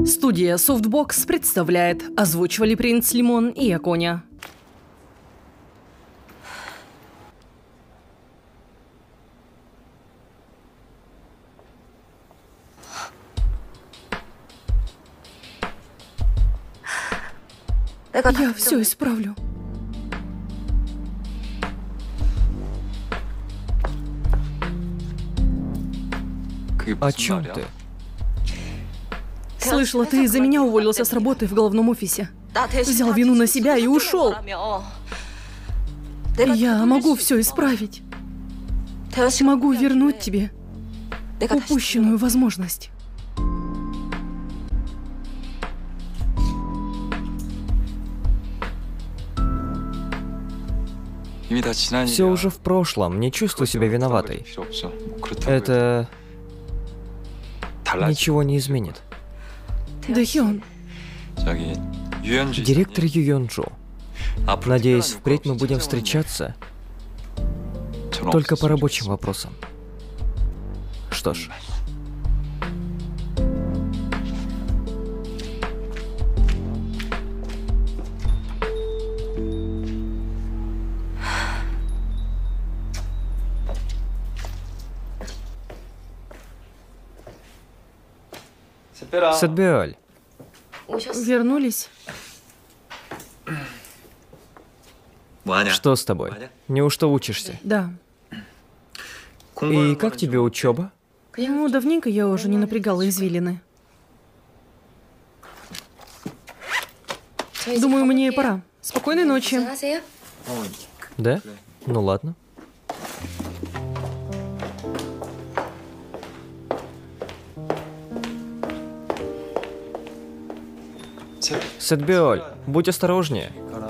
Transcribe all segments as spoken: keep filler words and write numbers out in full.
Студия Softbox представляет. Озвучивали принц Лимон и Аконя. Я все исправлю. О чем ты? Слышала, ты из-за меня уволился с работы в головном офисе. Взял вину на себя и ушел. Я могу все исправить. Могу вернуть тебе упущенную возможность. Все уже в прошлом, не чувствую себя виноватой. Это ничего не изменит. Дэхён. Директор Юёнджу. Надеюсь, впредь мы будем встречаться только по рабочим вопросам. Что ж. Сэтбеоль. Вернулись? Что с тобой? Неужто учишься? Да. И как тебе учеба? Ну, давненько я уже не напрягала извилины. Думаю, мне пора. Спокойной ночи. Да? Ну ладно. Сэтбеоль, будь осторожнее.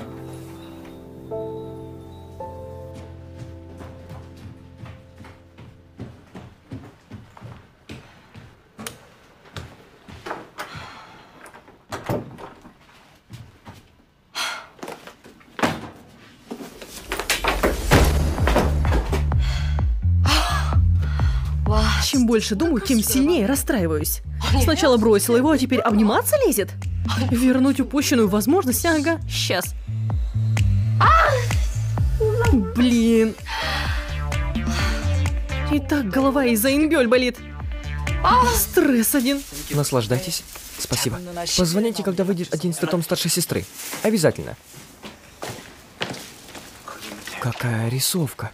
Чем больше думаю, тем сильнее расстраиваюсь. Сначала бросила его, а теперь обниматься лезет? Вернуть упущенную возможность? Ага, сейчас. Блин. И так голова из-за Инбёль болит. Стресс один. Наслаждайтесь. Спасибо. Позвоните, когда выйдет одиннадцатый том старшей сестры. Обязательно. Какая рисовка.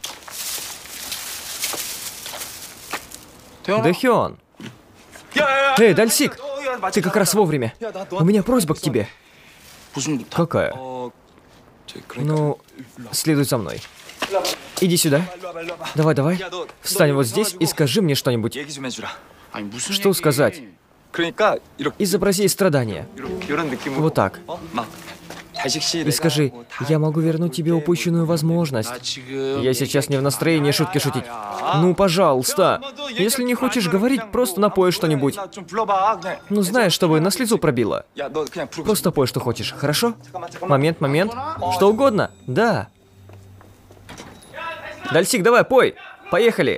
Дэхён! Эй, Дальсик! Ты как раз вовремя. У меня просьба к тебе. Какая? Ну, следуй за мной. Иди сюда. Давай, давай. Встань вот здесь и скажи мне что-нибудь. Что сказать? Изобрази страдания. Вот так. И скажи, я могу вернуть тебе упущенную возможность. Я сейчас не в настроении шутки шутить. Ну, пожалуйста. Если не хочешь говорить, просто напой что-нибудь. Ну, знаешь, чтобы на слезу пробило. Просто пой, что хочешь, хорошо? Момент, момент. Что угодно? Да. Дальсик, давай, пой. Поехали.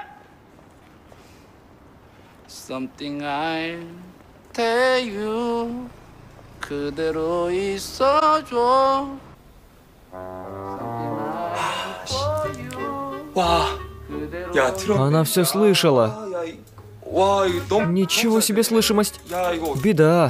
그대로 있어줘. Она все слышала. Ничего себе слышимость. Беда.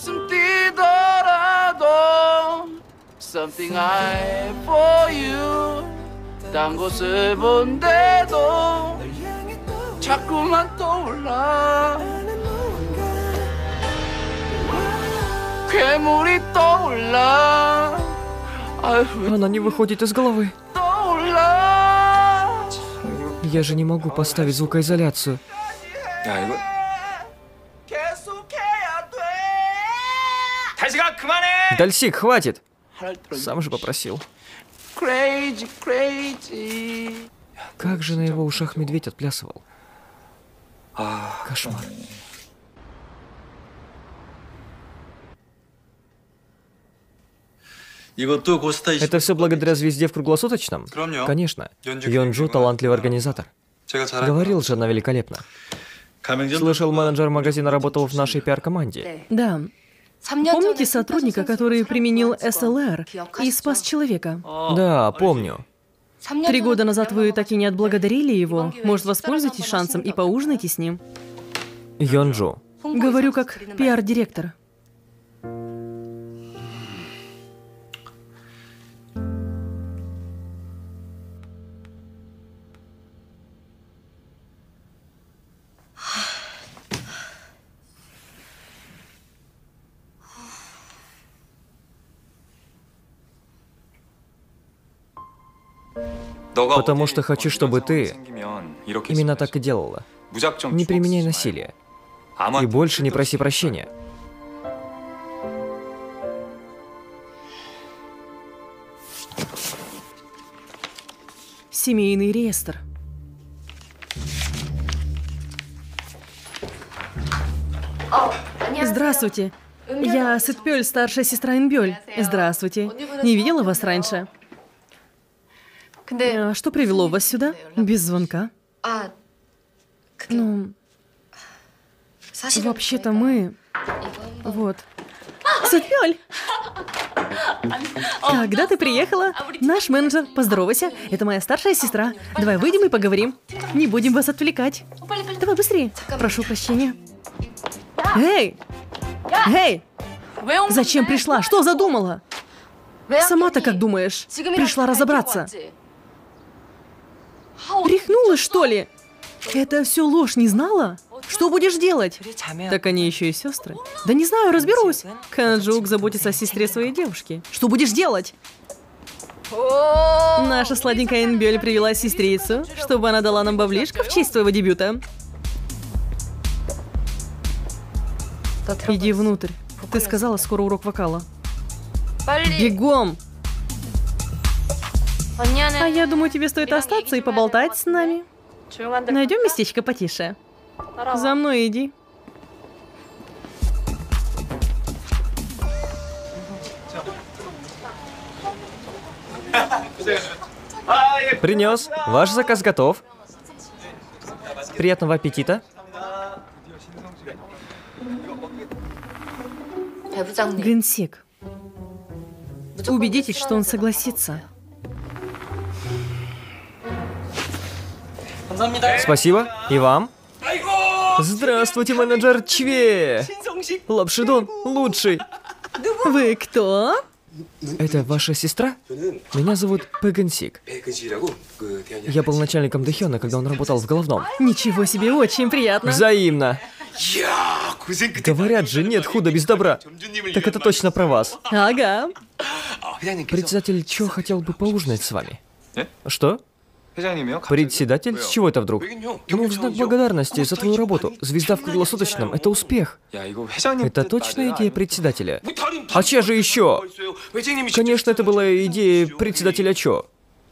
Она не выходит из головы. Я же не могу поставить звукоизоляцию. Дальсик, хватит! Сам же попросил. Как же на его ушах медведь отплясывал. Кошмар. Это все благодаря звезде в Слышал, менеджер магазина работал в нашей пиар-команде. Да. Помните сотрудника, который применил эс эл эр и спас человека? Да, помню. Три года назад вы так и не отблагодарили его. Может, воспользуйтесь шансом и поужинайте с ним? Йонджу. Говорю как пиар-директор. Потому что хочу, чтобы ты именно так и делала. Не применяй насилие. И больше не проси прощения. Семейный реестр. Здравствуйте. Я Сытпёль, старшая сестра Инбёль. Здравствуйте. Не видела вас раньше. А что привело вас сюда? Без звонка? Ну, вообще-то мы... Вот. Сытпёль! Когда ты приехала? Наш менеджер, поздоровайся. Это моя старшая сестра. Давай выйдем и поговорим. Не будем вас отвлекать. Давай быстрее. Прошу прощения. Эй! Эй! Зачем пришла? Что задумала? Сама-то как думаешь? Пришла разобраться. Рехнулась, что ли? Это все ложь, не знала? Что будешь делать? Так они еще и сестры. Да не знаю, разберусь. Канджук заботится о сестре своей девушки. Что будешь делать? Наша сладенькая Инбёль привела сестрицу, чтобы она дала нам баблишко в честь твоего дебюта. Иди внутрь. Ты сказала, скоро урок вокала. Бегом! А я думаю, тебе стоит остаться и поболтать с нами. Найдем местечко потише. За мной иди. Принес. Ваш заказ готов. Приятного аппетита. Генсек. Убедитесь, что он согласится. Спасибо. И вам. Здравствуйте, менеджер Чве. Лапшидон лучший. Вы кто? Это ваша сестра? Меня зовут Пэ Гэнсик. Я был начальником Дэхёна, когда он работал в головном. Ничего себе, очень приятно. Взаимно. Говорят же, нет худа без добра. Так это точно про вас. Ага. Председатель Чо хотел бы поужинать с вами. Что? Председатель? С чего это вдруг? Ну, в знак благодарности за твою работу. Звезда в круглосуточном — это успех. Это точно идея председателя. А чья же еще? Конечно, это была идея председателя Чо.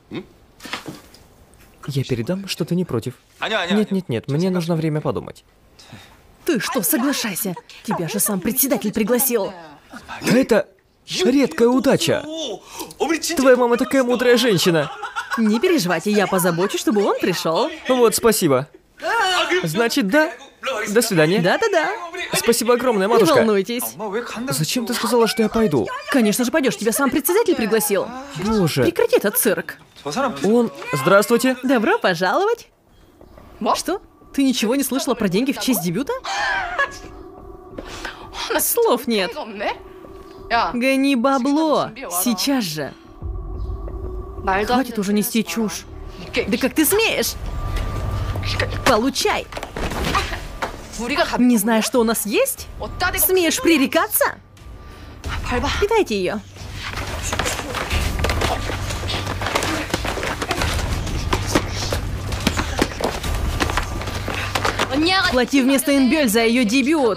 Я передам, что ты не против. Нет-нет-нет, мне нужно время подумать. Ты что, соглашайся? Тебя же сам председатель пригласил. Это редкая удача. Твоя мама такая мудрая женщина. Не переживайте, я позабочусь, чтобы он пришел. Вот, спасибо. Значит, да. До свидания. Да-да-да. Спасибо огромное, Не матушка. волнуйтесь. Зачем ты сказала, что я пойду? Конечно же пойдешь, тебя сам председатель пригласил. Боже. Прекрати этот цирк. Он... Здравствуйте. Добро пожаловать. Что? Ты ничего не слышала про деньги в честь дебюта? Слов нет. Гони бабло. Сейчас же. Хватит уже нести чушь. Да как ты смеешь? Получай. Не знаешь, что у нас есть? Смеешь пререкаться? Питайте ее. Плати вместо Инбёль за ее дебют.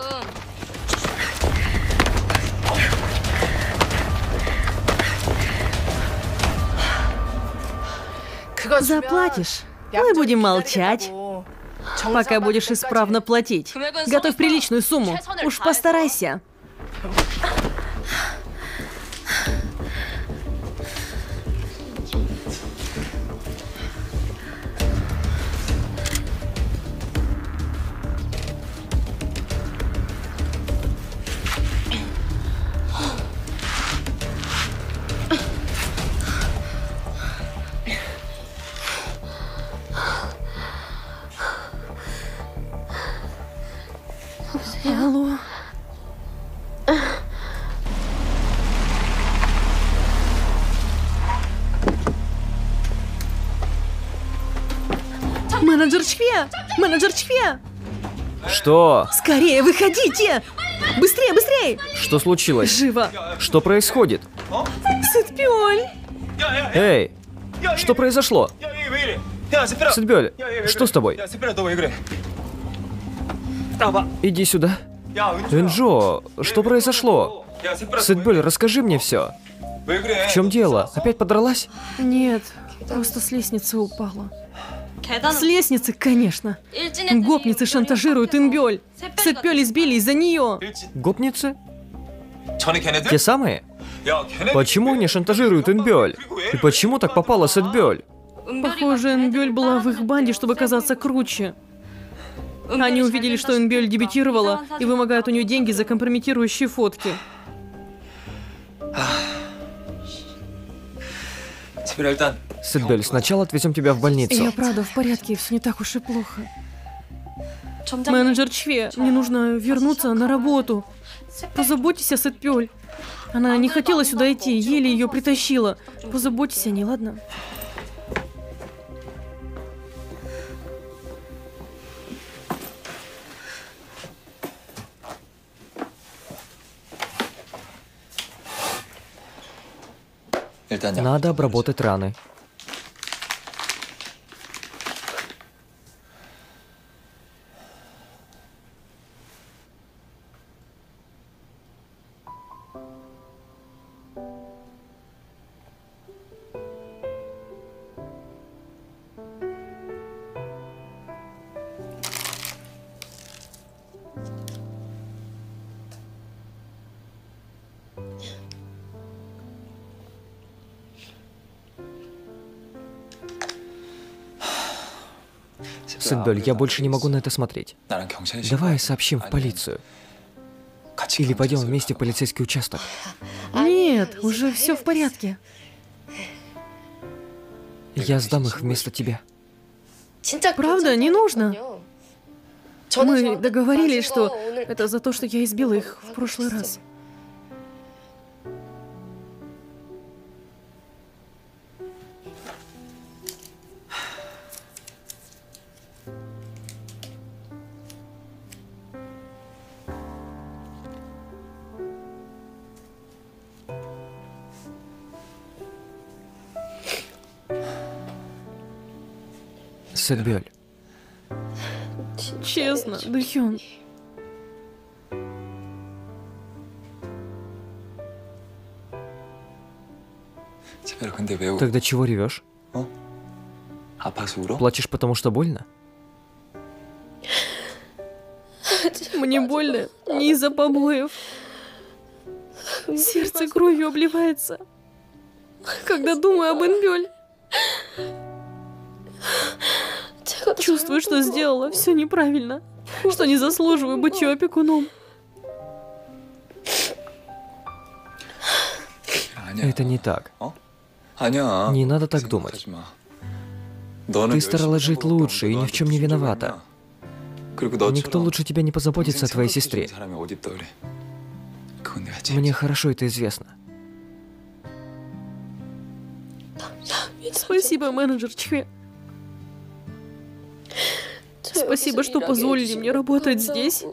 Заплатишь. Мы будем молчать, пока будешь исправно платить. Готовь приличную сумму. Уж постарайся. Менеджер Чхве! Менеджер Чхве! Что? Скорее, выходите! Быстрее, быстрее! Что случилось? Живо! Что происходит? Сытпёль! Эй, что произошло? Сытбёль, что с тобой? Иди сюда. Энджо, что произошло? Сытбёль, расскажи мне все. В чем дело? Опять подралась? Нет, просто с лестницы упала. С лестницы, конечно. Гопницы шантажируют Инбёль. Сытпёль избили из-за нее. Гопницы? Те самые? Почему они шантажируют Инбёль? И почему так попала Сытбёль? Похоже, Инбёль была в их банде, чтобы казаться круче. Они увидели, что Инбёль дебютировала, и вымогают у нее деньги за компрометирующие фотки. Сытбёль, сначала отвезем тебя в больницу. Я правда в порядке, все не так уж и плохо. Менеджер Чхве, мне нужно вернуться на работу. Позаботьтесь о Сытпёль. Она не хотела сюда идти, еле ее притащила. Позаботьтесь о ней, ладно? Надо обработать раны. Сытбёль, я больше не могу на это смотреть. Давай сообщим в полицию. Или пойдем вместе в полицейский участок. Нет, уже все в порядке. Я сдам их вместо тебя. Правда, не нужно. Мы договорились, что это за то, что я избила их в прошлый раз. Сытбёль. Честно, Дохён. Тогда чего ревешь? Плачешь, потому что больно? Мне больно не из-за побоев. Сердце кровью обливается, когда думаю об Инбёль. Чувствую, что сделала все неправильно, что не заслуживаю быть ее опекуном. Это не так. Не надо так думать. Ты старалась жить лучше и ни в чем не виновата. Никто лучше тебя не позаботится о твоей сестре. Мне хорошо это известно. Спасибо, менеджер Чхве. Спасибо, что позволили мне работать здесь.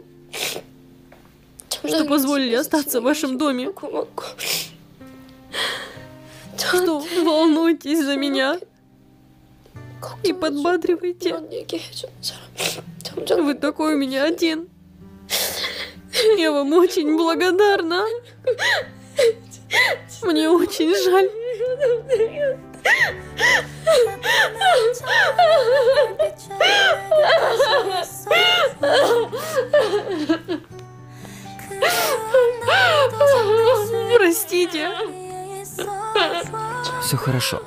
Что позволили остаться в вашем доме. Что волнуетесь за меня. И подбадриваете. Вы такой у меня один. Я вам очень благодарна. Мне очень жаль. Простите. Все хорошо.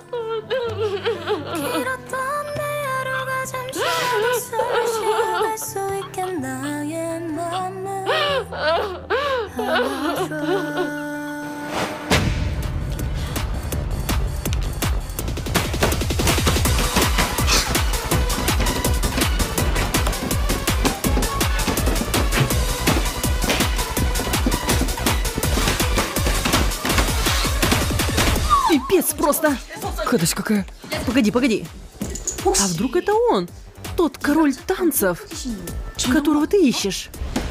Пипец просто. Гадость какая. Погоди, погоди. А вдруг это он? тот король танцев, которого ты ищешь.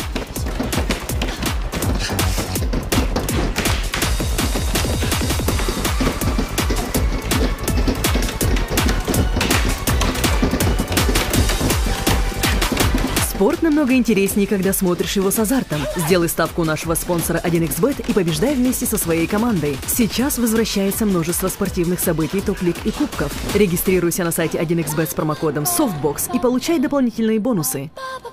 Спорт намного интереснее, когда смотришь его с азартом. Сделай ставку у нашего спонсора один икс бет и побеждай вместе со своей командой. Сейчас возвращается множество спортивных событий, топ-лиг и кубков. Регистрируйся на сайте один икс бет с промокодом софтбокс и получай дополнительные бонусы.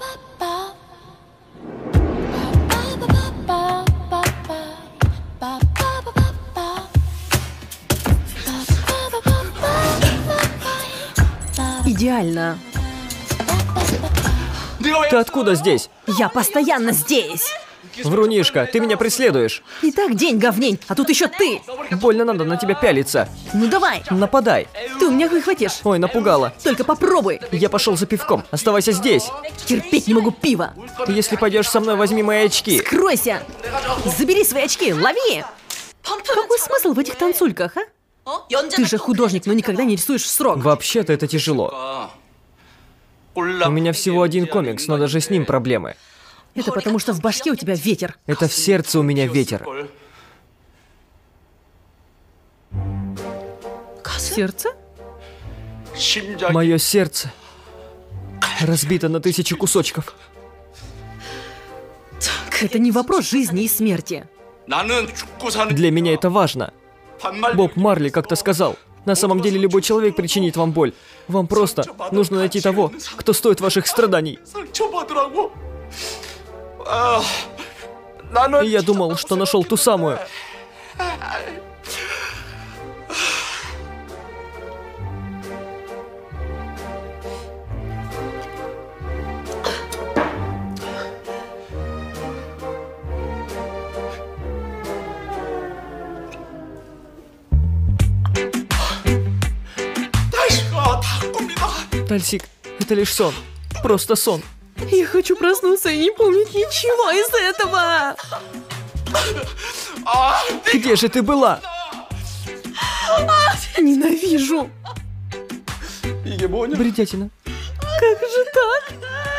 Идеально. Ты откуда здесь? Я постоянно здесь. Врунишка, ты меня преследуешь. Итак, день говнень, а тут еще ты. Больно надо на тебя пялиться. Ну давай. Нападай. Ты у меня выхватишь. Ой, напугала. Только попробуй. Я пошел за пивком. Оставайся здесь. Терпеть не могу пива. Если пойдешь со мной, возьми мои очки. Скройся. Забери свои очки, лови. Какой смысл в этих танцульках, а? Ты же художник, но никогда не рисуешь в срок. Вообще-то это тяжело. У меня всего один комикс, но даже с ним проблемы. Это потому, что в башке у тебя ветер. Это в сердце у меня ветер. Сердце? Мое сердце разбито на тысячи кусочков. Это не вопрос жизни и смерти. Для меня это важно. Боб Марли как-то сказал: на самом деле любой человек причинит вам боль. Вам просто нужно найти того, кто стоит ваших страданий. И я думал, что нашел ту самую. Тальсик, это лишь сон. Просто сон. Я хочу проснуться и не помнить ничего из этого. Где же ты была? Ненавижу. Бредятина. Как же так?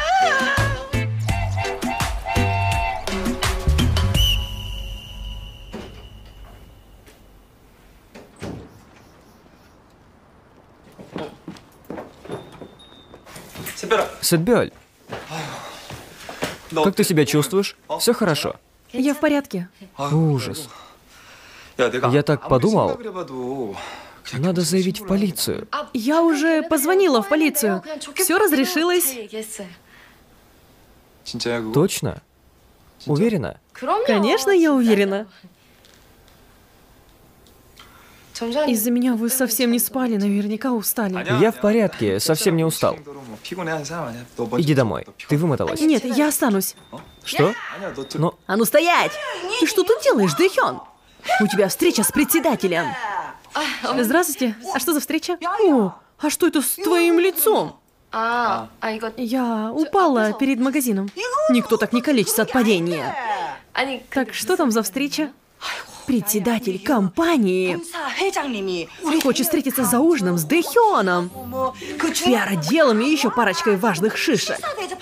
Сетбёль, как ты себя чувствуешь? Все хорошо? Я в порядке. Ужас. Я так подумал, надо заявить в полицию. Я уже позвонила в полицию. Все разрешилось. Точно? Уверена? Конечно, я уверена. Из-за меня вы совсем не спали, наверняка устали. Я в порядке, совсем не устал. Иди домой. Ты вымоталась? Нет, я останусь. Что? Но... А ну стоять! Ты что тут делаешь, Дэхён? У тебя встреча с председателем. Здравствуйте. А что за встреча? О, а что это с твоим лицом? Я упала перед магазином. Никто так не калечится от падения. Так что там за встреча? Председатель компании хочет встретиться за ужином с Дэхёном, пиар-отделом и еще парочкой важных шишек.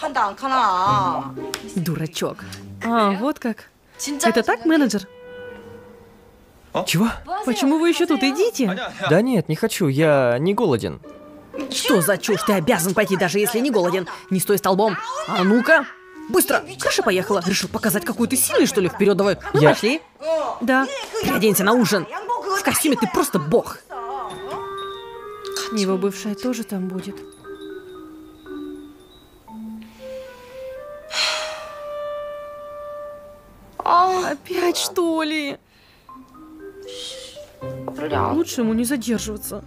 Дурачок. А, вот как. Это так, менеджер? Чего? Почему вы еще тут? Идите. Да нет, не хочу, я не голоден. Что за чушь? Ты обязан пойти, даже если не голоден. Не стой столбом. А ну-ка. Быстро! Крыша поехала. Решил показать, какой ты сильный, что ли? Вперед давай. Ну, Я... пошли. Да. Переоденься на ужин. В костюме ты просто бог. Его бывшая тоже там будет. Опять, что ли? Лучше ему не задерживаться.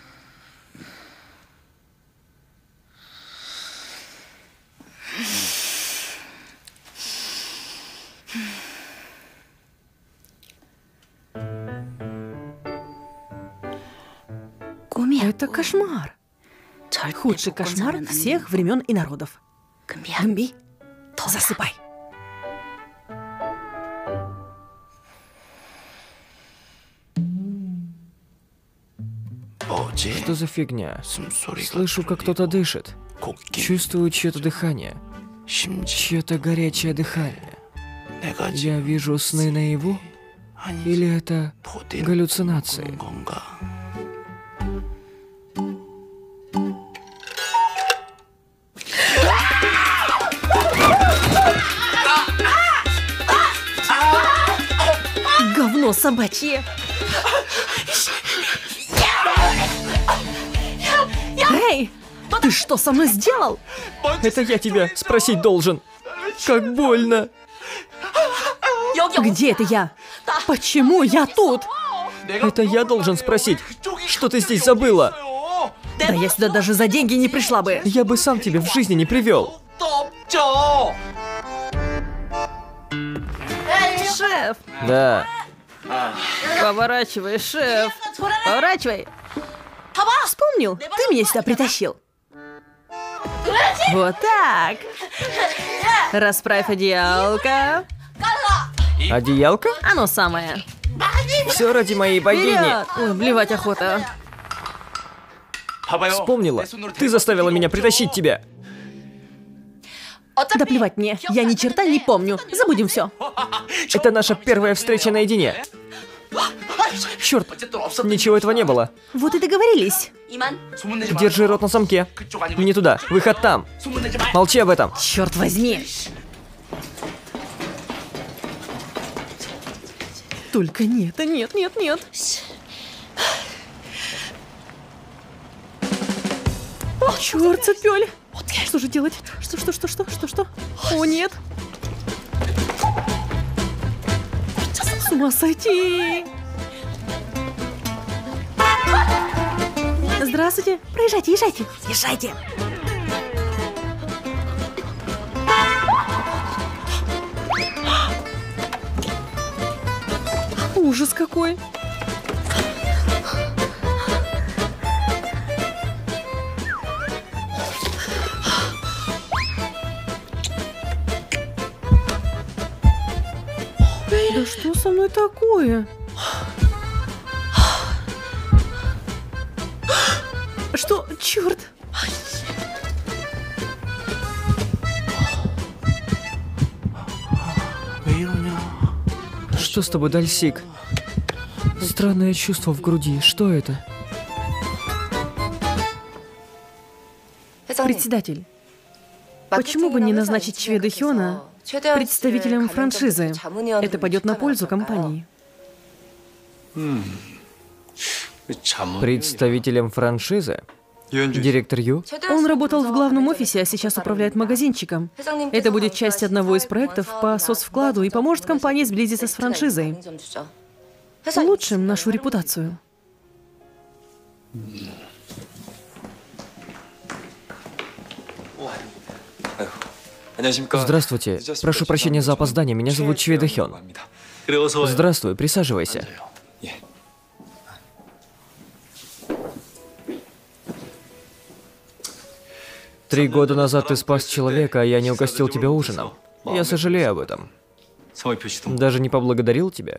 Это кошмар. Худший кошмар всех времен и народов. Гэмби, засыпай. Что за фигня? Слышу, как кто-то дышит. Чувствую чье-то дыхание. Чье-то горячее дыхание. Я вижу сны наяву? Или это галлюцинации? Говно собачье. Эй, ты что со мной сделал? Это я тебя спросить должен. Как больно. Где это я? Почему я тут? Это я должен спросить, что ты здесь забыла? Да я сюда даже за деньги не пришла бы. Я бы сам тебя в жизни не привел. Шеф, Да. поворачивай, шеф. Поворачивай. Вспомнил? Ты меня сюда притащил. Вот так. Расправь одеялко. Одеялка? Оно самое. Все ради моей богини. Вперед! Ой, блевать охота. Вспомнила. Ты заставила меня притащить тебя. Да плевать мне. Я ни черта не помню. Забудем все. Это наша первая встреча наедине. Черт, ничего этого не было. Вот и договорились. Держи рот на замке. Не туда, выход там. Молчи об этом. Черт возьми. Только нет, нет, нет, нет. Черт, цепёль. Что же делать? Что, что, что, что, что, что? О, нет. С ума сойти. Здравствуйте. Проезжайте, езжайте. Езжайте. Ужас какой. Да что со мной такое? Что? Черт! Что с тобой, Дальсик? Странное чувство в груди. Что это? Председатель, почему бы не назначить Чведа Хёна представителем франшизы? Это пойдет на пользу компании. Представителем франшизы? Директор Ю? Он работал в главном офисе, а сейчас управляет магазинчиком. Это будет часть одного из проектов по соцвкладу и поможет компании сблизиться с франшизой. Улучшим нашу репутацию. Здравствуйте. Прошу прощения за опоздание. Меня зовут Чведа Хён. Здравствуй, присаживайся. Три года назад ты спас человека, а я не угостил тебя ужином. Я сожалею об этом. Даже не поблагодарил тебя.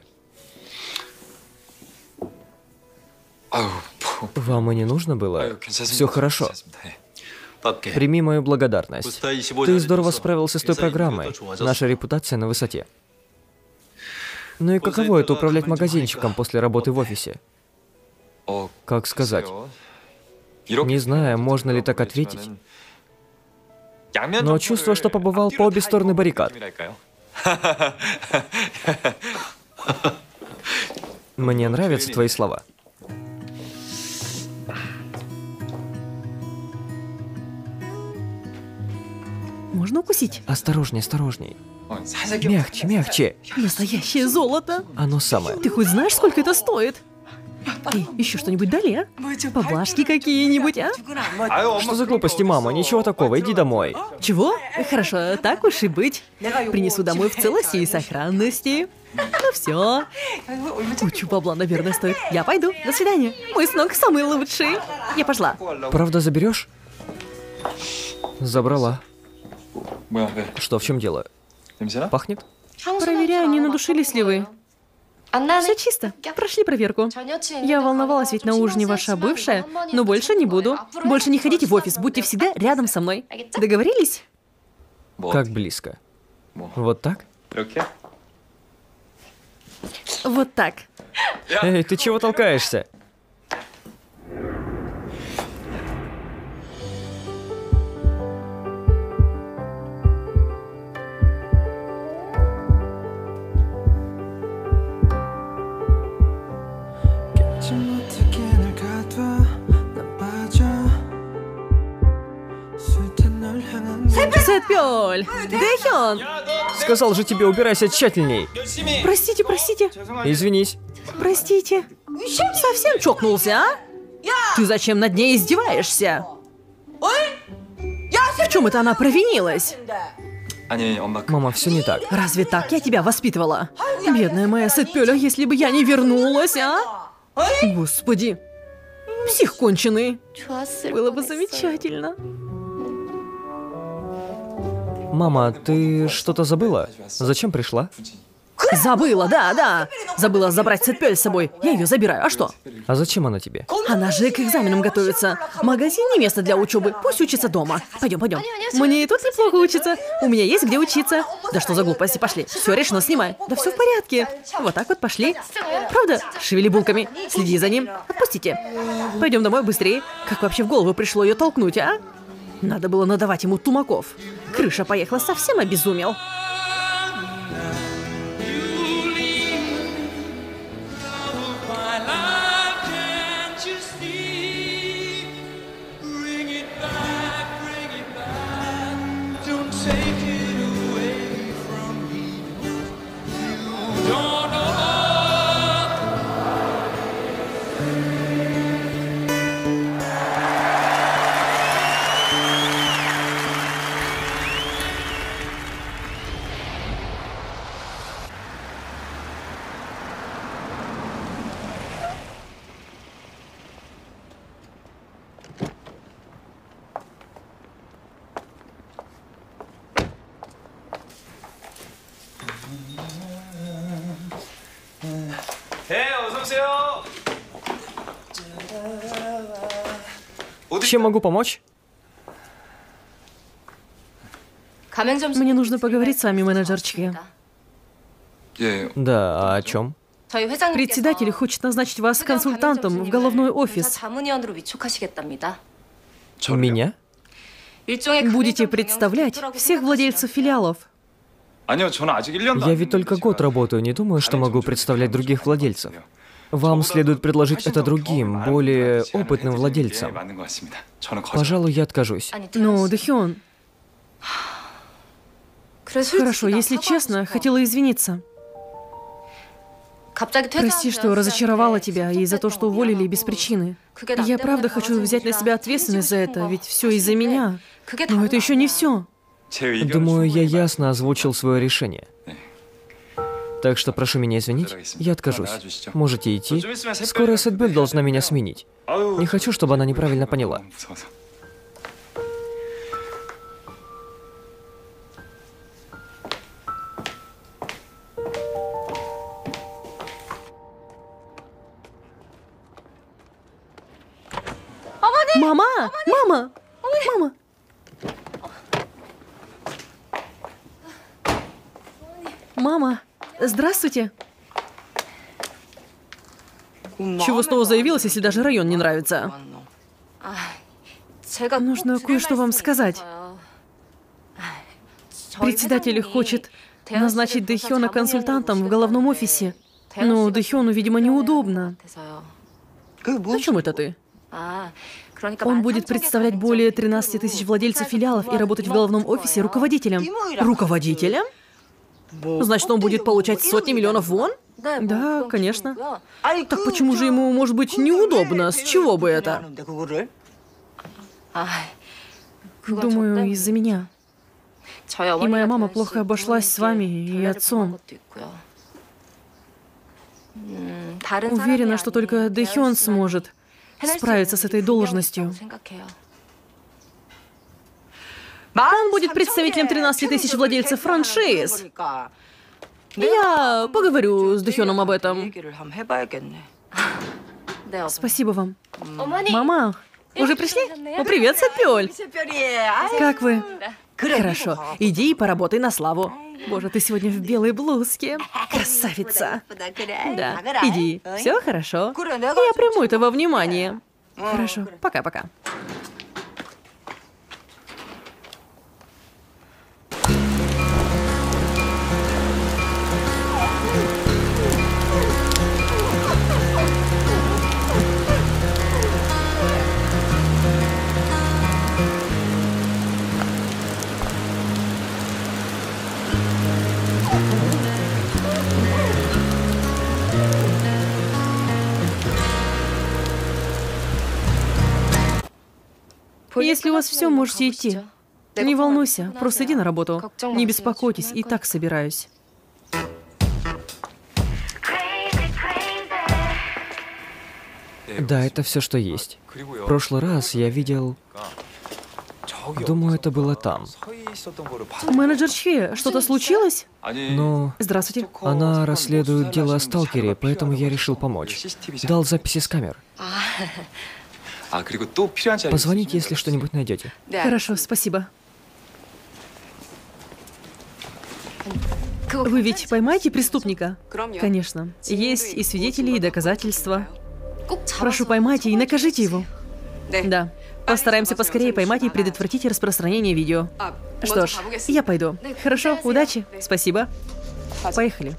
Вам и не нужно было. Все хорошо. Прими мою благодарность. Ты здорово справился с той программой. Наша репутация на высоте. Ну и каково это управлять магазинчиком после работы в офисе? Как сказать? Не знаю, можно ли так ответить. Но чувство, что побывал по обе стороны баррикад. Мне нравятся твои слова. Можно укусить? Осторожней, осторожней. Мягче, мягче. Настоящее золото. Оно самое. Ты хоть знаешь, сколько это стоит? Эй, еще что-нибудь дали, а? Поблажки какие-нибудь, а? Что за глупости, мама? Ничего такого, иди домой. Чего? Хорошо, так уж и быть. Принесу домой в целости и сохранности. Ну все. Кучу бабла, наверное, стоит. Я пойду. До свидания. Мой сынок самый лучший. Я пошла. Правда заберешь? Забрала. Что, в чем дело? Пахнет? Проверяю, не надушились ли вы. Все чисто. Прошли проверку. Я волновалась, ведь на ужине ваша бывшая, но больше не буду. Больше не ходите в офис, будьте всегда рядом со мной. Договорились? Как близко? Вот так? Вот так. Эй, ты чего толкаешься? Сетпёль! Дэхён! Сказал же тебе, убирайся тщательней. Простите, простите. Извинись. Простите. Совсем чокнулся, а? Ты зачем над ней издеваешься? В чем это она провинилась? Мама, все не так. Разве так я тебя воспитывала? Бедная моя Сетпёля, если бы я не вернулась, а? Господи. Псих конченый. Было бы замечательно. Мама, ты что-то забыла? Зачем пришла? Забыла, да, да. Забыла забрать Сетпёль с собой. Я ее забираю, а что? А зачем она тебе? Она же к экзаменам готовится. Магазин не место для учебы. Пусть учится дома. Пойдем, пойдем. Мне и тут неплохо учиться. У меня есть где учиться. Да что за глупости, пошли. Все решено, снимай. Да все в порядке. Вот так вот пошли. Правда? Шевели булками. Следи за ним. Отпустите. Пойдем домой быстрее. Как вообще в голову пришло ее толкнуть, а? Надо было надавать ему тумаков. Крыша поехала, совсем обезумел. Чем могу помочь? Мне нужно поговорить с вами, менеджерчики. Да, а о чем? Председатель хочет назначить вас консультантом в головной офис. Меня? Будете представлять всех владельцев филиалов. Я ведь только год работаю, не думаю, что могу представлять других владельцев. Вам следует предложить это другим, более опытным владельцам. Пожалуй, я откажусь. Но, Дэхён... Хорошо, если честно, хотела извиниться. Прости, что разочаровала тебя и за то, что уволили без причины. Я правда хочу взять на себя ответственность за это, ведь все из-за меня. Но это еще не все. Думаю, я ясно озвучил свое решение. Так что прошу меня извинить, я откажусь. Можете идти. Скоро Сетпёль должна меня сменить. Не хочу, чтобы она неправильно поняла. Мама! Мама! Мама! Мама! Здравствуйте. Чего снова заявилась, если даже район не нравится? Нужно кое-что вам сказать. Председатель хочет назначить Дэхёна консультантом в головном офисе. Но Дэхёну, видимо, неудобно. О чем это ты? Он будет представлять более тринадцати тысяч владельцев филиалов и работать в головном офисе руководителем. Руководителем? Значит, он будет получать сотни миллионов вон? Да, конечно. Так почему же ему, может быть, неудобно? С чего бы это? Думаю, из-за меня. И моя мама плохо обошлась с вами и отцом. Уверена, что только Дэхён сможет справиться с этой должностью. Он будет представителем тринадцати тысяч владельцев франшиз. Я поговорю с Дохёном об этом. Спасибо вам. Мама, уже пришли? О, привет, Сапёль. Как вы? Хорошо, иди и поработай на славу. Боже, ты сегодня в белой блузке. Красавица. Да, иди. Все хорошо. Я приму это во внимание. Хорошо, пока-пока. Если у вас все, можете идти. Не волнуйся, просто иди на работу. Не беспокойтесь, и так собираюсь. Да, это все, что есть. В прошлый раз я видел... Думаю, это было там. Менеджер Чхе, что-то случилось? Но... Здравствуйте. Она расследует дело о сталкере, поэтому я решил помочь. Дал записи с камер. Позвоните, если что-нибудь найдете. Хорошо, спасибо. Вы ведь поймаете преступника? Конечно. Есть и свидетели, и доказательства. Прошу, поймайте и накажите его. Да. Постараемся поскорее поймать и предотвратить распространение видео. Что ж, я пойду. Хорошо, удачи. Спасибо. Поехали.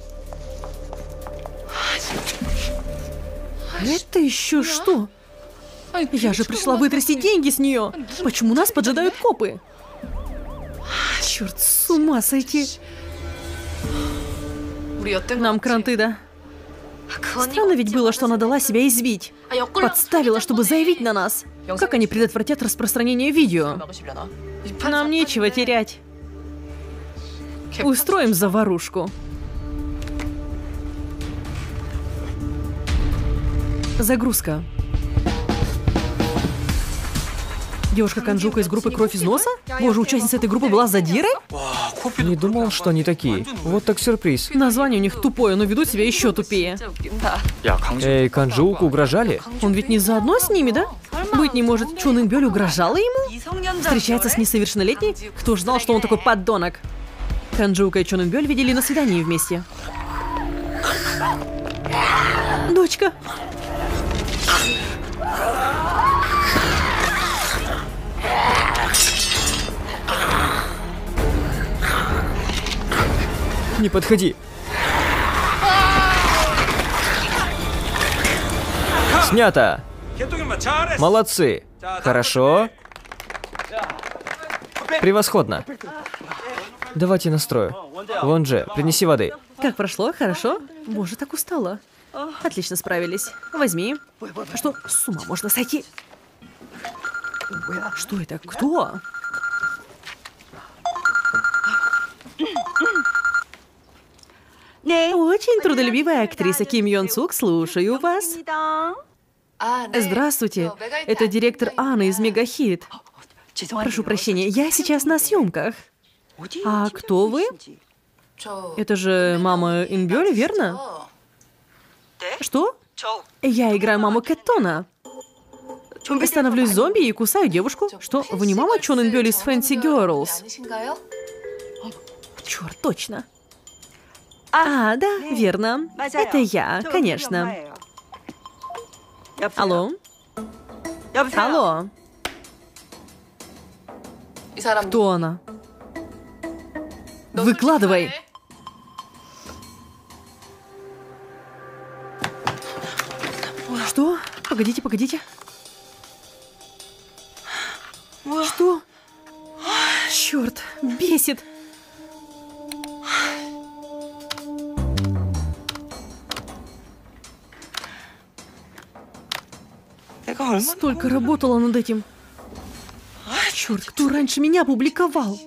Это еще что? Я же пришла вытрясти деньги с нее. Почему нас поджидают копы? Черт, с ума сойти. Нам кранты, да? Странно ведь было, что она дала себя избить. Подставила, чтобы заявить на нас. Как они предотвратят распространение видео? Нам нечего терять. Устроим заварушку. Загрузка. Девушка Канджука из группы «Кровь из носа»? Боже, участница этой группы была задирой? Не думал, что они такие. Вот так сюрприз. Название у них тупое, но ведут себя еще тупее. Эй, Канджуку угрожали? Он ведь не заодно с ними, да? Быть не может, Чон Ин Бёль угрожала ему? Встречается с несовершеннолетней? Кто ж знал, что он такой подонок? Канджука и Чон Ин Бёль видели на свидании вместе. Дочка! Не подходи. Снято. Молодцы. Хорошо. Превосходно. Давайте настрою. Вон же, принеси воды. Как прошло? Хорошо? Боже, так устала. Отлично справились. Возьми. Что? С ума можно сойти. Что это? Кто? Очень трудолюбивая актриса Ким Йон Сук, слушаю вас. Здравствуйте, это директор Анна из Мегахит. Прошу прощения, я сейчас на съемках. А кто вы? Это же мама Ин Бёль, верно? Что? Я играю маму Кэттона. Становлюсь зомби и кусаю девушку. Что, вы не мама Чон Ин Бёль из Fancy Girls? Черт, точно. А, да, верно. Это я, конечно. Алло? Алло? Кто она? Выкладывай! Что? Погодите, погодите. Что? Черт, бесит. Столько работала над этим. Черт, кто раньше меня публиковал?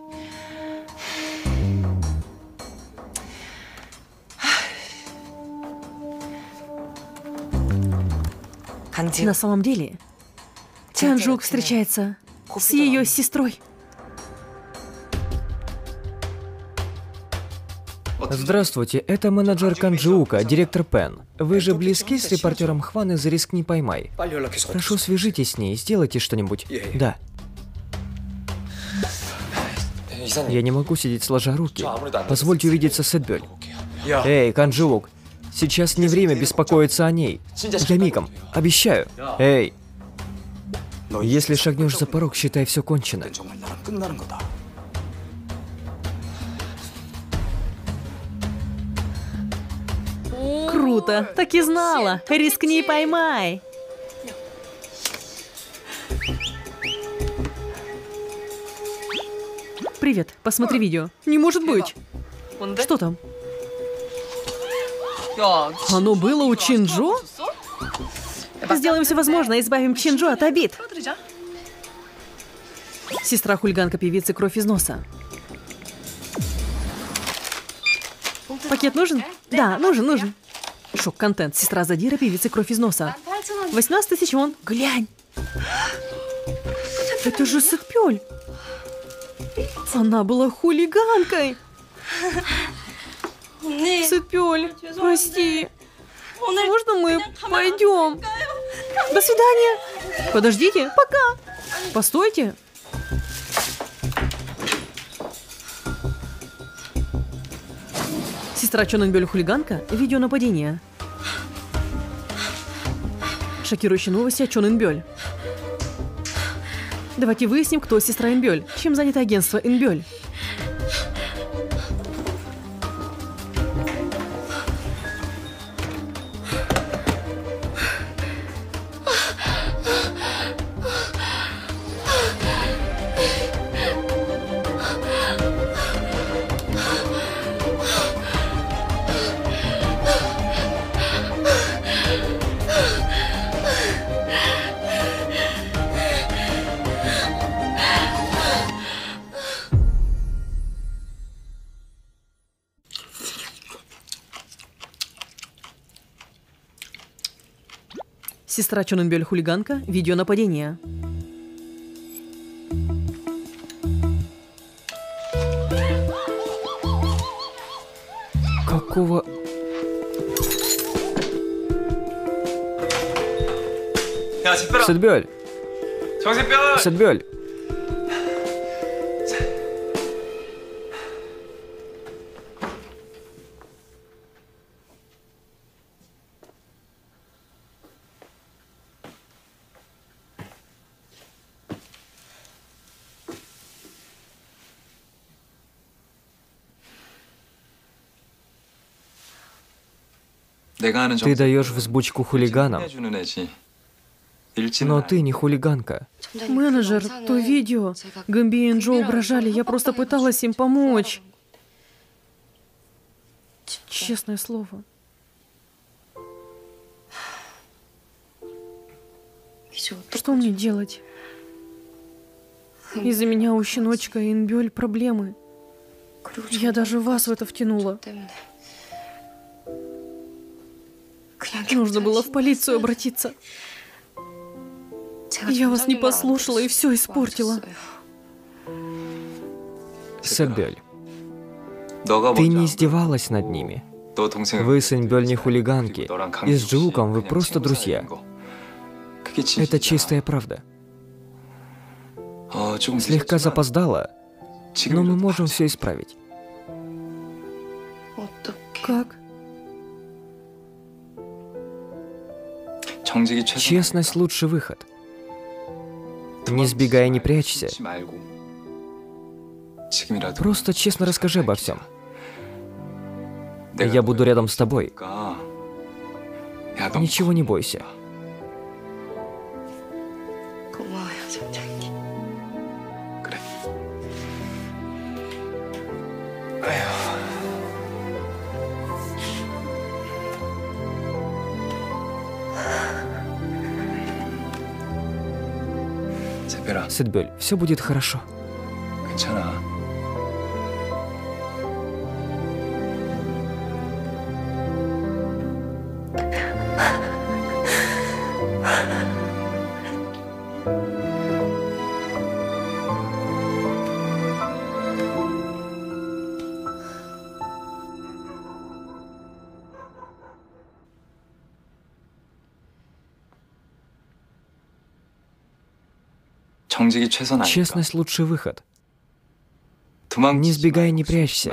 На самом деле, Канджук встречается с ее сестрой. Здравствуйте, это менеджер Канджиука, директор Пен. Вы же близки с репортером Хван из «Рискни поймай». Прошу, свяжитесь с ней, сделайте что-нибудь. Да. Я не могу сидеть сложа руки. Позвольте увидеться с Эдбёль. Эй, Канджиук, сейчас не время беспокоиться о ней. Я мигом, обещаю. Эй. Если шагнешь за порог, считай, все кончено. Круто, так и знала. Рискни и поймай. Привет, посмотри видео. Не может быть. Что там? Оно было у Чинджо? Сделаем все возможное, избавим Чинджо от обид. Сестра хулиганка певицы «Кровь из носа». Пакет нужен? Да, нужен, нужен. Шок-контент. Сестра задира певицы «Кровь из носа». восемнадцать тысяч вон. Глянь. Это же Сэдбёль. Она была хулиганкой. Сэдбёль, прости. Можно мы пойдем? До свидания. Подождите, пока. Постойте. Сестра Чонэнбёль хулиганка. Видео нападения. Шокирующие новости о Чонэнбёль. Давайте выясним, кто сестра Инбёль. Чем занято агентство Инбёль? Сестра Чонэнбёль хулиганка. Видео нападения. Какого... Сэдбёль! Сэдбёль! Ты даешь взбучку хулиганам, но ты не хулиганка. Менеджер, то видео. Гэмби и Инджо угрожали, я просто пыталась им помочь. Честное слово. Что мне делать? Из-за меня у щеночка и Инбёль проблемы. Я даже вас в это втянула. Нужно было в полицию обратиться. Я вас не послушала и все испортила. Сэдбёль, ты не издевалась над ними. Вы с Инбёль не хулиганки, и с Джиуком вы просто друзья. Это чистая правда. Слегка запоздала, но мы можем все исправить. Как? Честность — лучший выход. Не сбегай и не прячься. Просто честно расскажи обо всем. Я буду рядом с тобой. Ничего не бойся. Сэдбёль, все будет хорошо. Честность — лучший выход. Не сбегай, не прячься.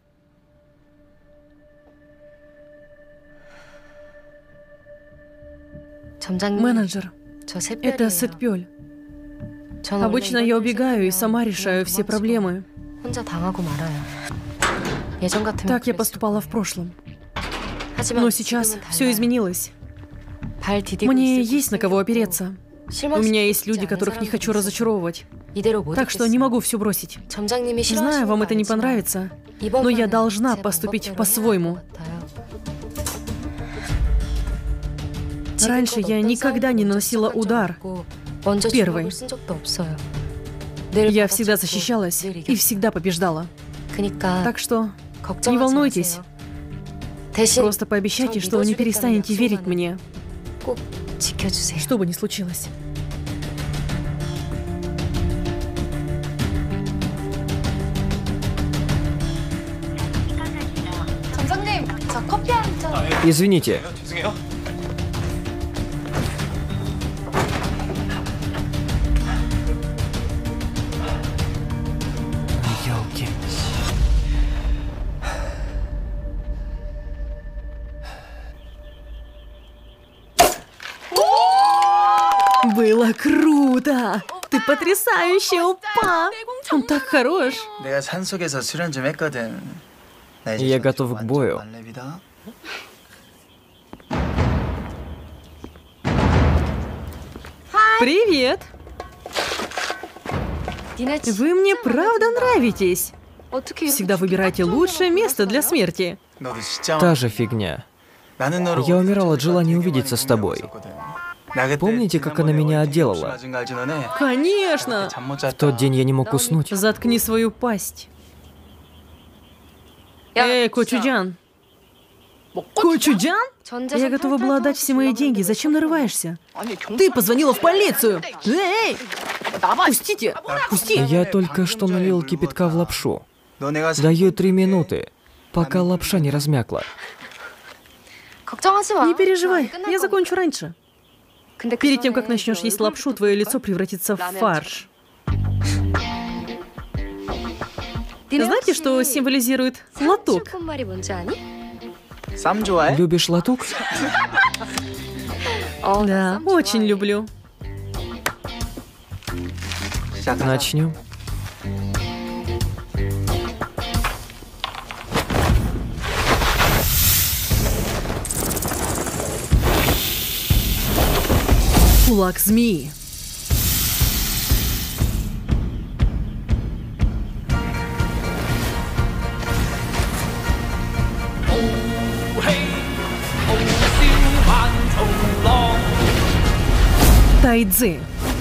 Менеджер, это Сетпёль. Обычно я убегаю и сама решаю все проблемы. Так я поступала в прошлом. Но сейчас все изменилось. Мне есть на кого опереться. У меня есть люди, которых не хочу разочаровывать. Так что не могу все бросить. Знаю, вам это не понравится, но я должна поступить по-своему. Раньше я никогда не наносила удар первой. Я всегда защищалась и всегда побеждала. Так что не волнуйтесь. Просто пообещайте, что не перестанете верить мне. Что бы ни случилось. Извините. Ёлки. Было круто! Ты потрясающий, опа! Он так хорош! Я готов к бою. Привет! Вы мне правда нравитесь. Всегда выбирайте лучшее место для смерти. Та же фигня. Я умирал от желания увидеться с тобой. Помните, как она меня отделала? Конечно! В тот день я не мог уснуть. Заткни свою пасть. Эй, Кочуджан! Кочуджан? Я готова была отдать все мои деньги. Зачем нарываешься? Ты позвонила в полицию! Эй! Пустите! Пусти! Я только что налил кипятка в лапшу. Даю три минуты, пока лапша не размякла. Не переживай, я закончу раньше. Перед тем, как начнешь есть лапшу, твое лицо превратится в фарш. Знаете, что символизирует латук? Любишь латук? Да, очень люблю. Начнем. Кулак змеи. Тайцзи.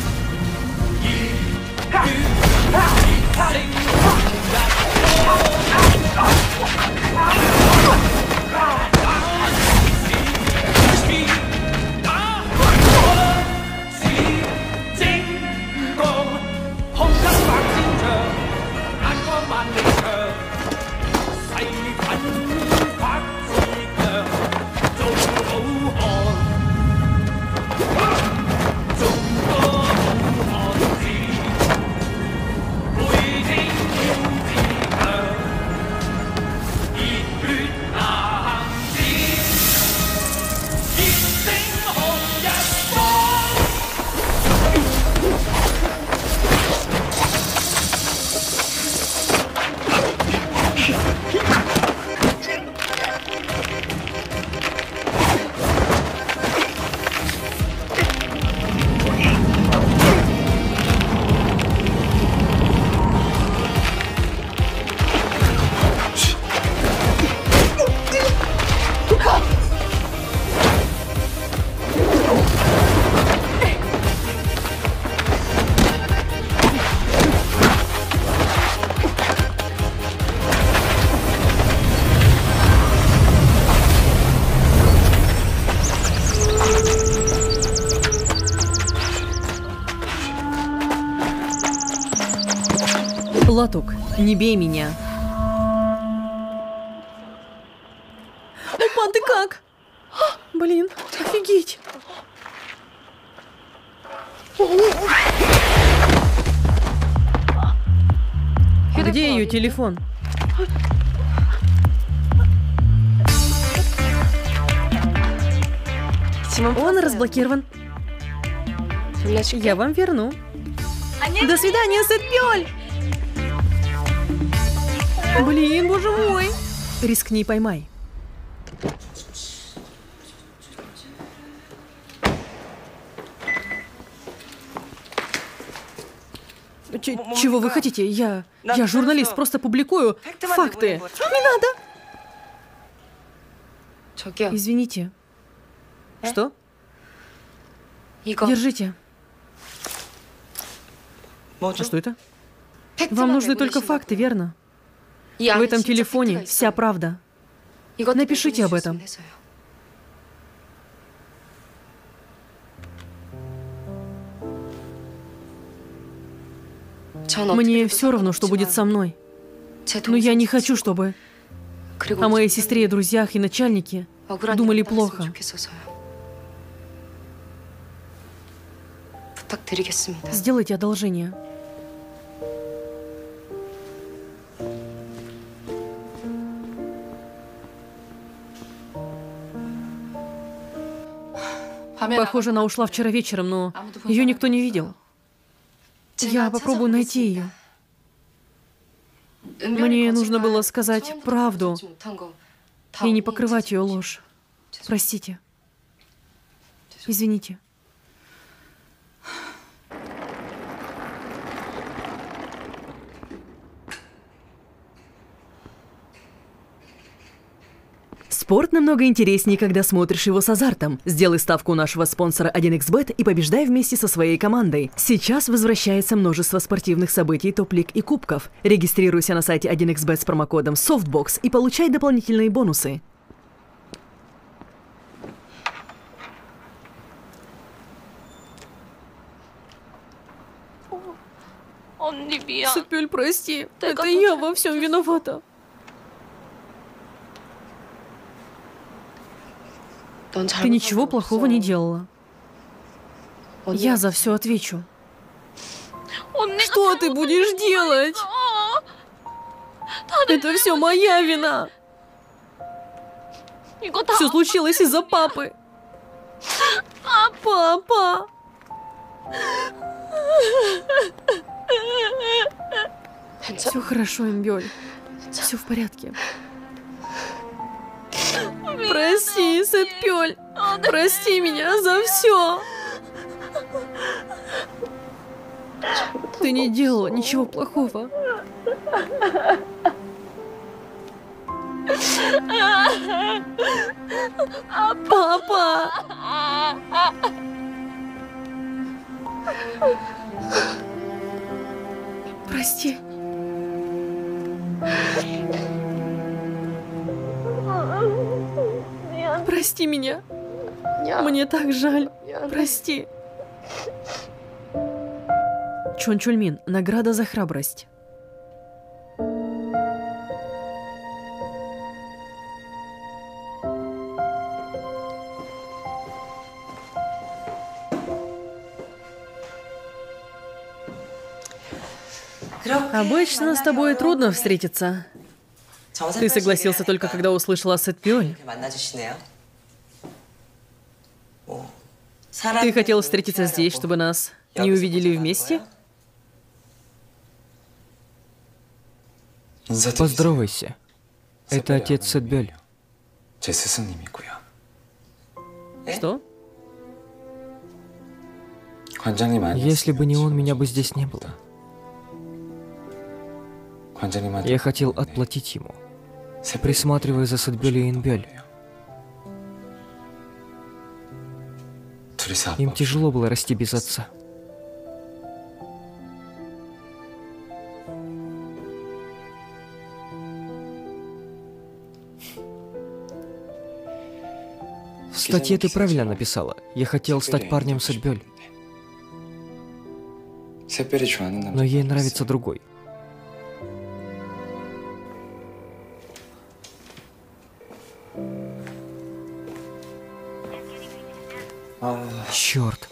Латук, не бей меня. Опа, ты как? Блин, офигеть. Где ее телефон? Он разблокирован. Я вам верну. До свидания, Сет-Пёль! Блин, боже мой! Рискни, поймай. Ч чего вы хотите? Я... Я журналист, просто публикую факты. Не надо! Извините. Что? Держите. А что это? Вам нужны только факты, верно? В этом телефоне вся правда. Напишите об этом. Мне все равно, что будет со мной. Но я не хочу, чтобы о моей сестре и друзьях и начальнике думали плохо. Сделайте одолжение. Похоже, она ушла вчера вечером, но ее никто не видел. Я попробую найти ее. Мне нужно было сказать правду и не покрывать ее ложь. Простите. Извините. Спорт намного интереснее, когда смотришь его с азартом. Сделай ставку у нашего спонсора один икс бет и побеждай вместе со своей командой. Сейчас возвращается множество спортивных событий, топ-лиг и кубков. Регистрируйся на сайте один икс бет с промокодом SOFTBOX и получай дополнительные бонусы. Сет-Пёль, прости. Это я во всем виновата. Ты ничего плохого не делала. Я за все отвечу. Что ты будешь делать? Это все моя вина. Все случилось из-за папы. Папа. Все хорошо, Имбёль. Все в порядке. Прости, Сет-Пёль. Прости меня за все. Ты не делала ничего плохого. Папа! Прости. Прости меня. Мне так жаль. Прости. Чон Чульмин. Награда за храбрость. Обычно с тобой трудно встретиться. Ты согласился только когда услышала о Сет-Пёль. Ты хотел встретиться здесь, чтобы нас не увидели вместе? Поздоровайся. Это отец Сет-Пёль. Что? Если бы не он, меня бы здесь не было. Я хотел отплатить ему, присматривая за Сет-Пёль и Инбёль. Им тяжело было расти без отца. В статье ты правильно написала. Я хотел стать парнем Сет-Пёль. Но ей нравится другой. Черт.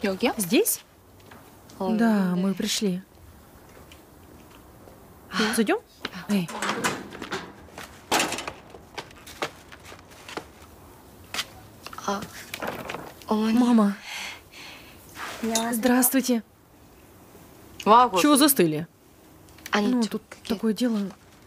Здесь? Да, мы пришли. Зайдем? Эй. Мама. Здравствуйте. Чего застыли? Ну, тут такое дело.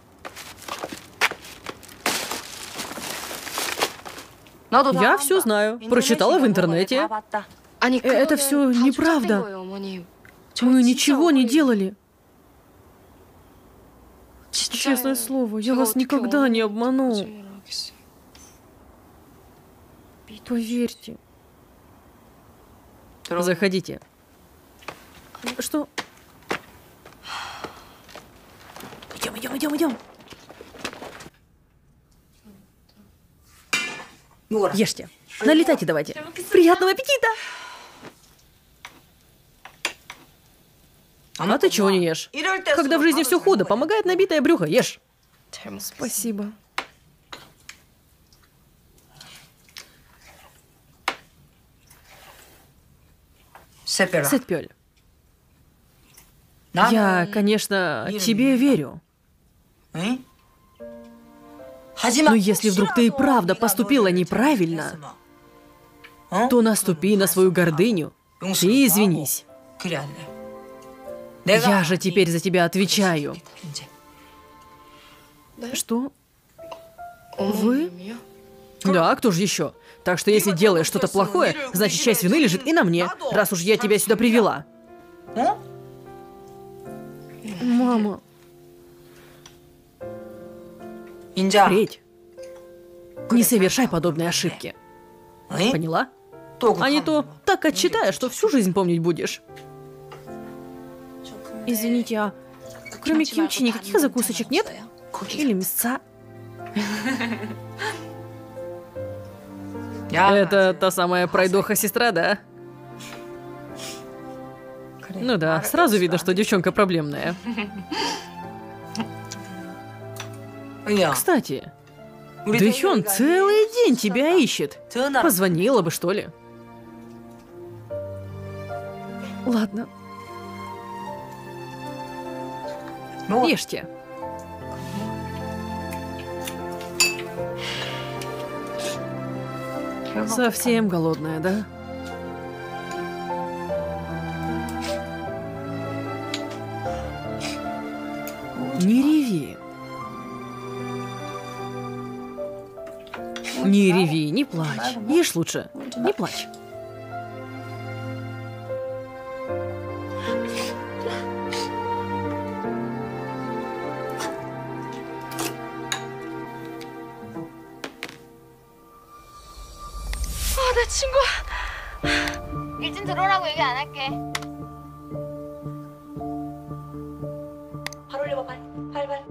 Я все знаю. Прочитала в интернете. Это все неправда. Мы ничего не делали. Честное слово, я вас никогда не обману. Поверьте. Заходите. Что? Идем, идем, идем, идем. Ешьте. Налетайте давайте. Приятного аппетита! А ты чего не ешь? Когда в жизни все худо, помогает набитое брюхо. Ешь. Спасибо. Сетпёль. Я, конечно, тебе верю. Но если вдруг ты и правда поступила неправильно, то наступи на свою гордыню и извинись. Я же теперь за тебя отвечаю. Что? Вы? Да, кто же еще? Так что если делаешь что-то плохое, значит, часть вины лежит и на мне, раз уж я тебя сюда привела. Мама. Впредь. Не совершай подобные ошибки. Поняла? А не то так отчитаешь, что всю жизнь помнить будешь. Извините, а кроме кимчи никаких закусочек нет? Или мясца? Это та самая пройдоха-сестра, да? Ну да, сразу видно, что девчонка проблемная. Кстати, Дэхён целый день тебя ищет. Позвонила бы, что ли? Ладно. Ешьте. Совсем голодная, да? Не реви. Не реви, не плачь. Ешь лучше, не плачь. 내 친구. 일진 들어오라고 얘기 안 할게. 발 올려봐, 발, 발, 발.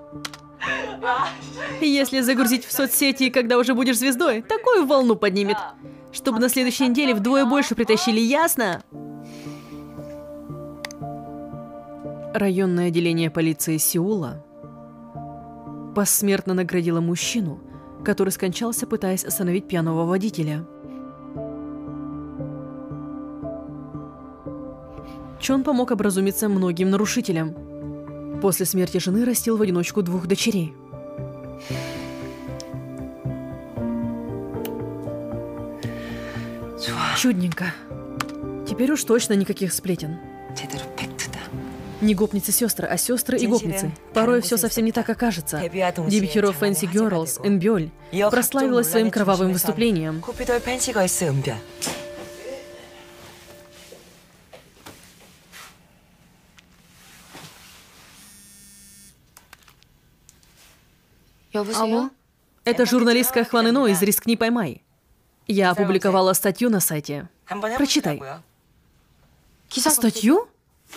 Если загрузить в соцсети, когда уже будешь звездой, такую волну поднимет. Чтобы на следующей неделе вдвое больше притащили, ясно? Районное отделение полиции Сеула посмертно наградило мужчину, который скончался, пытаясь остановить пьяного водителя. Чон помог образумиться многим нарушителям. После смерти жены растил в одиночку двух дочерей. Чудненько. Теперь уж точно никаких сплетен. Не гопницы-сестры, а сестры и гопницы. Порой все совсем не так окажется. Дебютировав Fancy Girls, Энбёль прославилась своим кровавым выступлением. Алло? Это журналистка Хван Ино из «Рискни поймай». Я опубликовала статью на сайте. Прочитай. Статью?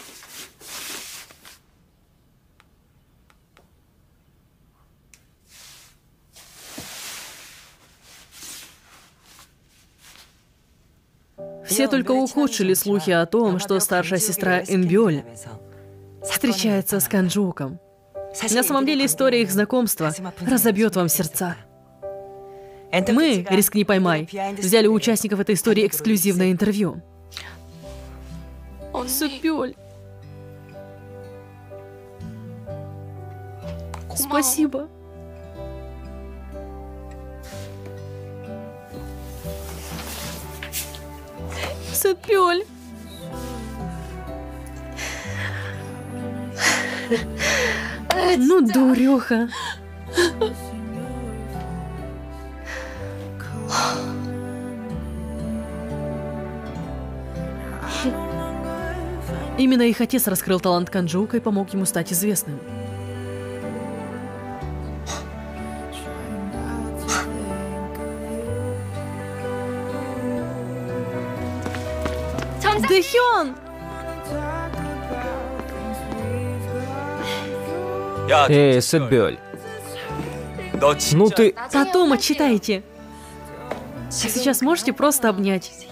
Все только ухудшили слухи о том, что старшая сестра Энбёль встречается с Канджуком. На самом деле история их знакомства разобьет вам сердца. Мы, «Рискни поймай», взяли у участников этой истории эксклюзивное интервью. Сетбёль. Спасибо. Сетбёль. Ну, дуреха. Именно их отец раскрыл талант Канджоука и помог ему стать известным. Дэхён! Эй, Сетбёль. Ну ты... Потом отчитайте. А сейчас можете просто обнять.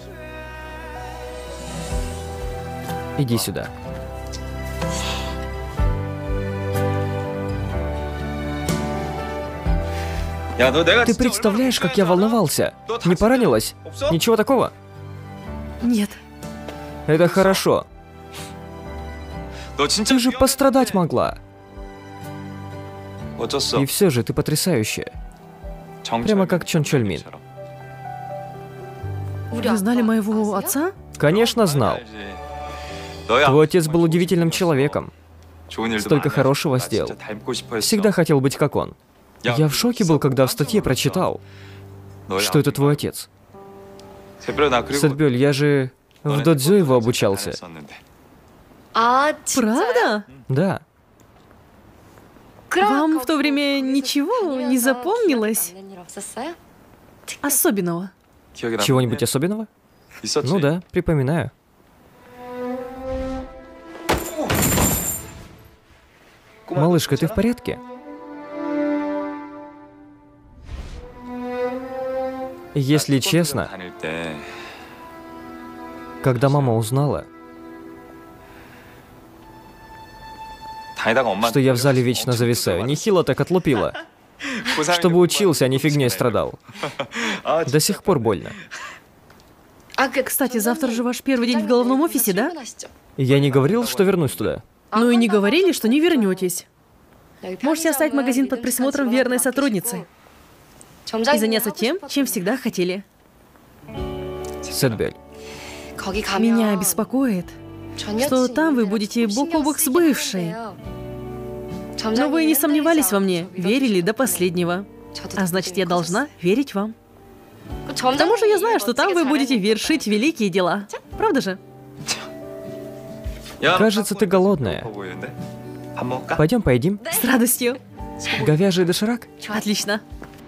Иди сюда. Ты представляешь, как я волновался? Не поранилась? Ничего такого? Нет. Это хорошо. Ты же пострадать могла. И все же ты потрясающая. Прямо как Чон Чольмин. Вы знали моего отца? Конечно, знал. Твой отец был удивительным человеком. Столько хорошего сделал. Всегда хотел быть как он. Я в шоке был, когда в статье прочитал, что это твой отец. Сетбёль, я же в додзё его обучался. Правда? Да. Вам в то время ничего не запомнилось? Особенного? Чего-нибудь особенного? Ну да, припоминаю. Малышка, ты в порядке? Если честно, когда мама узнала, что я в зале вечно зависаю, нехило так отлупила. Чтобы учился, а не фигней страдал. До сих пор больно. Кстати, завтра же ваш первый день в головном офисе, да? Я не говорил, что вернусь туда. Ну и не говорили, что не вернетесь. Можете оставить магазин под присмотром верной сотрудницы и заняться тем, чем всегда хотели. Сетбёль. Меня беспокоит, что там вы будете бок о бок с бывшей. Но вы не сомневались во мне, верили до последнего. А значит, я должна верить вам. К тому же я знаю, что там вы будете вершить великие дела. Правда же? Кажется, ты голодная. Пойдем поедим? С радостью. Говяжий доширак? Отлично.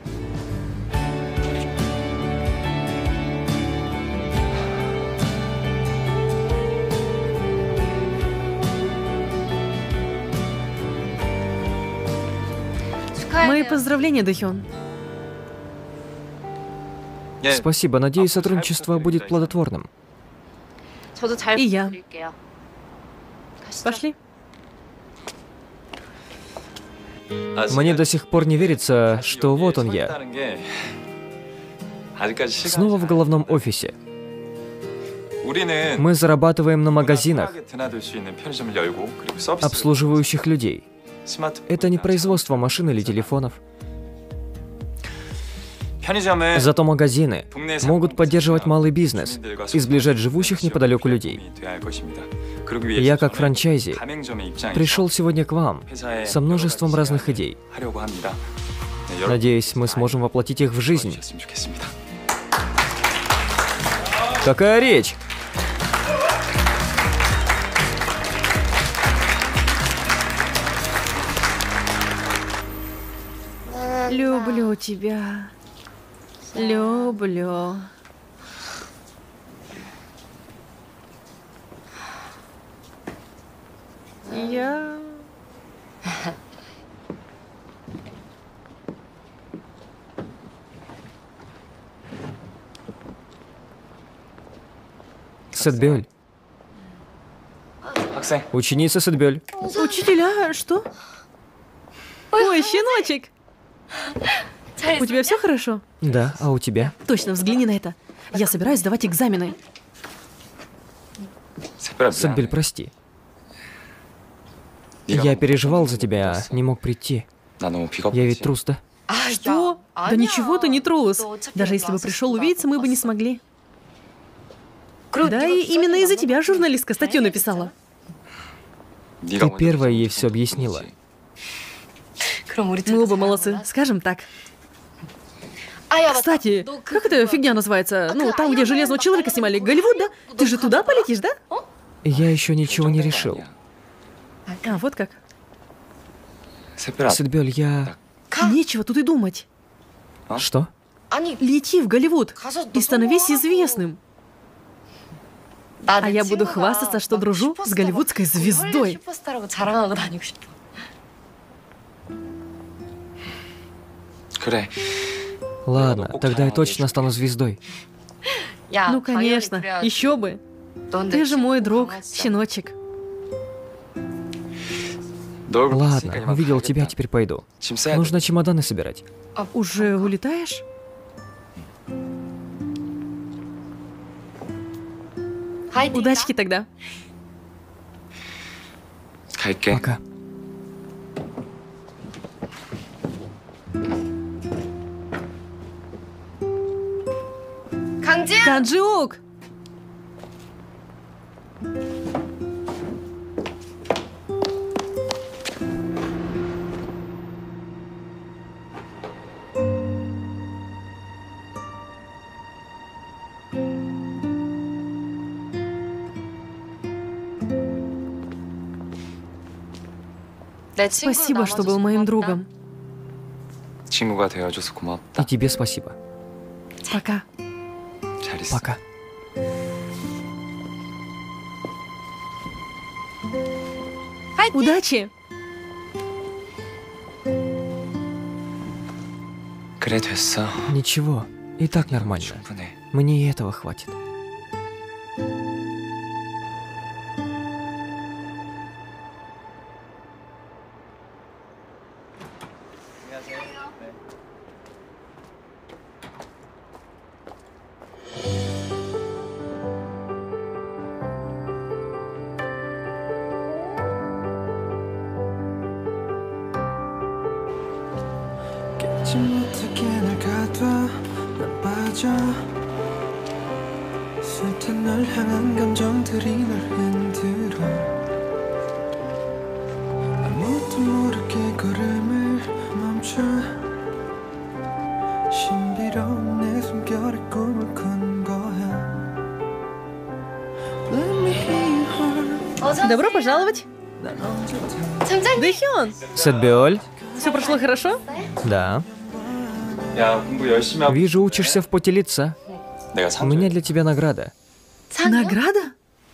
Мои поздравления, Дэхён. Спасибо, надеюсь, сотрудничество будет плодотворным. И я. Пошли. Мне до сих пор не верится, что вот он я. Снова в головном офисе. Мы зарабатываем на магазинах, обслуживающих людей. Это не производство машин или телефонов. Зато магазины могут поддерживать малый бизнес и сближать живущих неподалеку людей. Я, как франчайзи, пришел сегодня к вам со множеством разных идей. Надеюсь, мы сможем воплотить их в жизнь. Какая речь! Люблю тебя. Люблю. Я... Сетбёль. Ученица Сетбёль. Учителя, что? Ой, щеночек! У тебя все хорошо? Да, а у тебя? Точно, взгляни на это. Я собираюсь сдавать экзамены. Сэтбель, прости. Я переживал за тебя, не мог прийти. Я ведь трус, да? Что? Да ничего, ты не трус. Даже если бы пришел увидеться, мы бы не смогли. Да, и именно из-за тебя журналистка статью написала. Ты первая ей все объяснила. Мы оба молодцы, скажем так. Кстати, как эта фигня называется? Ну, там, где Железного человека снимали. Голливуд, да? Ты же туда полетишь, да? Я еще ничего не решил. А, вот как. Сэтбель, я... Нечего тут и думать. Что? Лети в Голливуд и становись известным. А я буду хвастаться, что дружу с голливудской звездой. Ладно, тогда я точно стану звездой. Ну, конечно, еще бы. Ты же мой друг, щеночек. Ладно, увидел тебя, теперь пойду. Нужно чемоданы собирать. Уже улетаешь? Удачки тогда. Пока. Канджиук! Спасибо, что был моим другом. И тебе спасибо. Пока. Пока. Удачи! Ничего, и так нормально. Мне и этого хватит. Добро пожаловать. Дэхён! Сэтбёль? Все прошло хорошо? Да. Вижу, учишься в поте лица. У меня для тебя награда. Награда?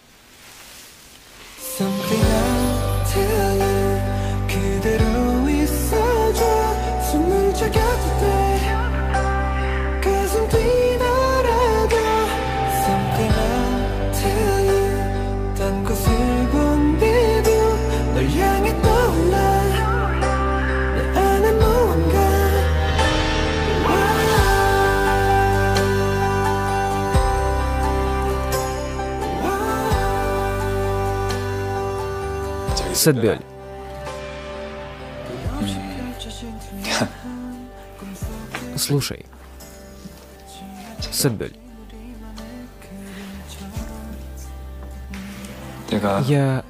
Сэтбёль. Слушай. Сэтбёль. Я...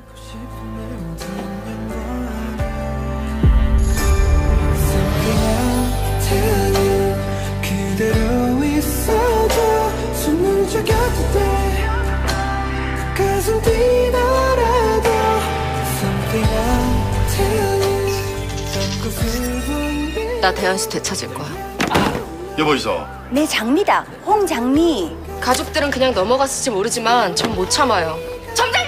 나 대현 씨 되찾을 거야. 여보 있어. 내 장미다. 홍장미. 가족들은 그냥 넘어갔을지 모르지만 전 못 참아요. 점장님!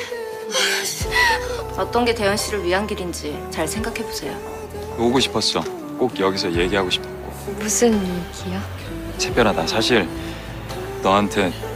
어떤 게 대현 씨를 위한 길인지 잘 생각해 보세요. 오고 싶었어. 꼭 여기서 얘기하고 싶었고. 무슨 얘기야? 특별하다. 사실 너한테